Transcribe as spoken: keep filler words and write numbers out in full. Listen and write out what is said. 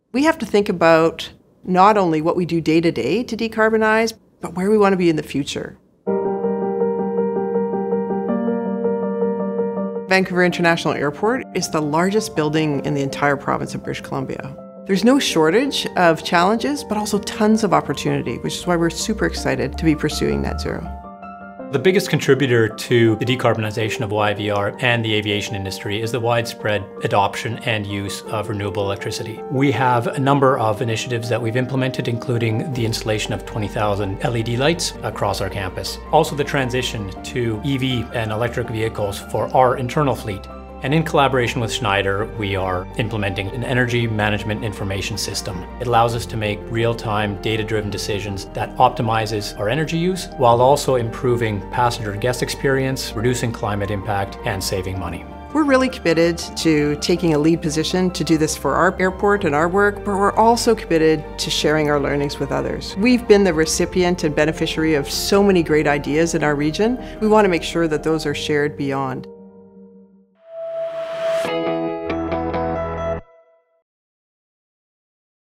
We have to think about not only what we do day to day to decarbonize, but where we want to be in the future. Vancouver International Airport is the largest building in the entire province of British Columbia. There's no shortage of challenges, but also tons of opportunity, which is why we're super excited to be pursuing net zero. The biggest contributor to the decarbonization of Y V R and the aviation industry is the widespread adoption and use of renewable electricity. We have a number of initiatives that we've implemented, including the installation of twenty thousand L E D lights across our campus. Also the transition to E V and electric vehicles for our internal fleet. And in collaboration with Schneider, we are implementing an energy management information system. It allows us to make real-time, data-driven decisions that optimizes our energy use while also improving passenger and guest experience, reducing climate impact, and saving money. We're really committed to taking a lead position to do this for our airport and our work, but we're also committed to sharing our learnings with others. We've been the recipient and beneficiary of so many great ideas in our region. We want to make sure that those are shared beyond.